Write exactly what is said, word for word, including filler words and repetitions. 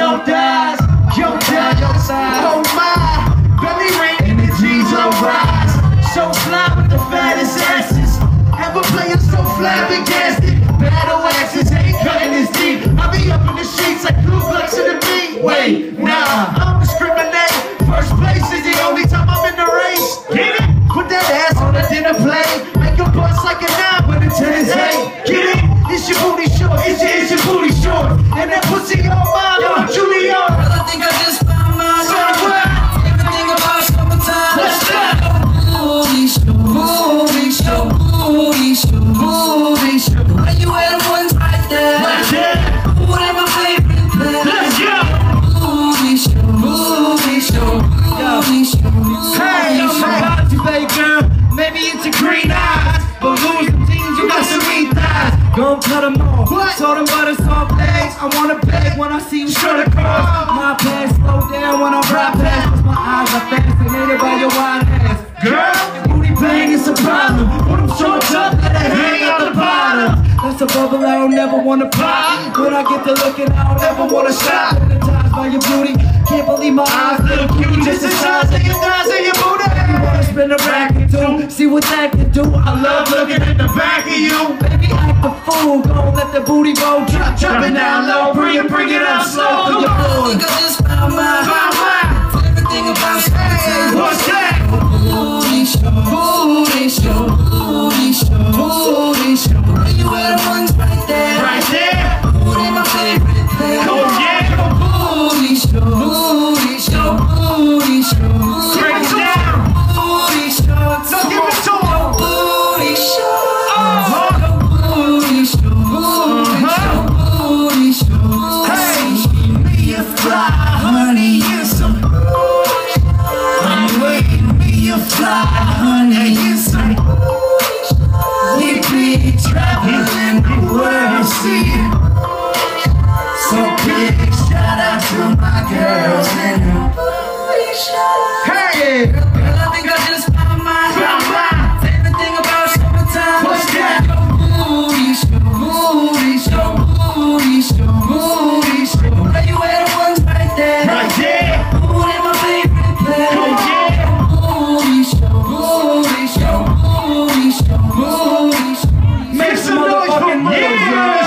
yo dies, yo dies, oh my, belly ring and the G's on rise. So fly with the fattest asses, ever playing so flabbergasted. Battle axes ain't cutting his deep. I be up in the sheets like blue bloods to the beat. Wait, nah, I don't discriminate. First place is the only time I'm in the race. Get it? Put that ass on the dinner plate. Make a bust like a nine when the ten is eight. Get it? It's your booty short. It's your, it's your booty short. And that pussy on mine, yo, Julio. I think I just found my ride. Everything about summertime. Let's go. Booty show, booty show, booty show, booty show. Where you at? The ones right there. Right there. What am I favorite place? Let's go. Booty show, booty show, booty show. Hey, yo, my God, you baby girl. Maybe it's your green eyes, but losing jeans, you got some meat thighs. Gon' cut them off. What? Told them about the soft legs. I wanna beg when I see you strut across. My pants slow down when I ride past. Cause my eyes are fascinated by your wide ass. Girl, booty bang is a problem. Put them shorts up, let it hang out the bottom. That's a bubble I don't never wanna pop. When I get to looking, I don't ever wanna stop. Hypnotized by your beauty, can't believe my eyes, little cutie. Just the size of your thighs and your booty. You wanna spin a rack or two, see what that can do. I love looking at the back of you. Baby, act a fool, gon' let the booty roll. Drop, drop it down low, bring it, bring it up slow. Come on. I think I just found my Found mine. everything about summertime. What's that? Booty show, booty show, booty show, booty show. Where you at? The ones right there. Right there. What am my favorite place? Oh yeah. Booty show, booty show, booty show. Break it down. Booty show, So give it to 'em. booty show. Uh-huh. Booty show, booty show, booty show. Hey. Me a fly, honey, you some. I'm waiting, me a fly, honey, you some. We be traveling the world, see. So big shout out to my girls in the booty show. Hey. Girl, I think I just found my Found mine. favorite thing about summertime. What's that? Booty show, booty show, booty show, booty show. Where you at? The ones right there. Right there. What am my favorite place? Oh yeah. Booty show, booty show, booty show, booty show. Make some noise for me. Yeah.